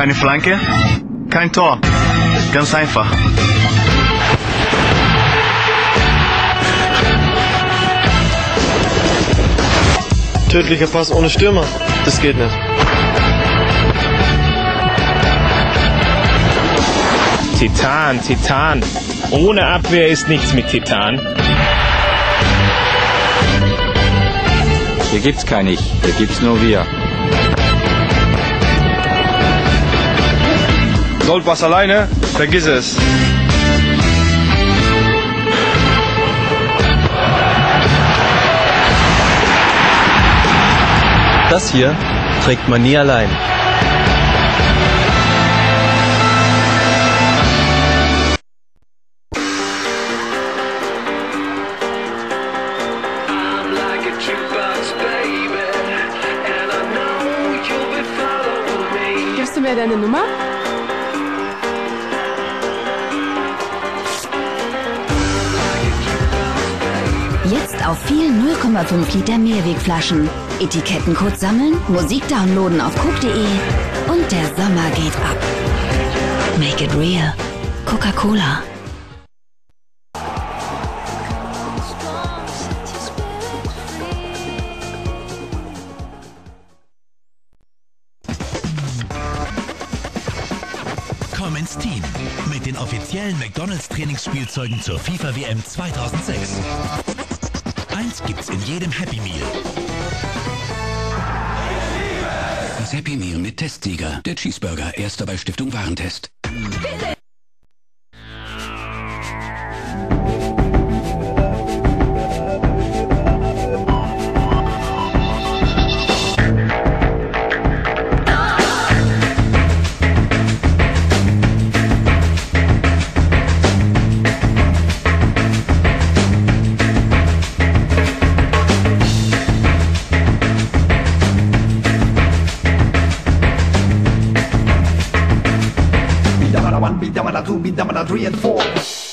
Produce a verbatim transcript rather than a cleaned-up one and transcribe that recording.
Keine Flanke, kein Tor. Ganz einfach. Tödlicher Pass ohne Stürmer. Das geht nicht. Titan, Titan. Ohne Abwehr ist nichts mit Titan. Hier gibt's kein Ich, hier gibt's nur wir. Goldpass alleine? Vergiss es. Das hier trägt man nie allein. Gibst du mir deine Nummer? Jetzt auf viel null Komma fünf Liter Mehrwegflaschen. Etikettencode sammeln, Musik downloaden auf coke punkt de und der Sommer geht ab. Make it real. Coca-Cola. Komm ins Team mit den offiziellen McDonald's Trainingsspielzeugen zur FIFA W M zweitausendsechs. Eins gibt's in jedem Happy Meal. Das Happy Meal mit Testsieger. Der Cheeseburger, erster bei Stiftung Warentest. One, be double two, be double three and four.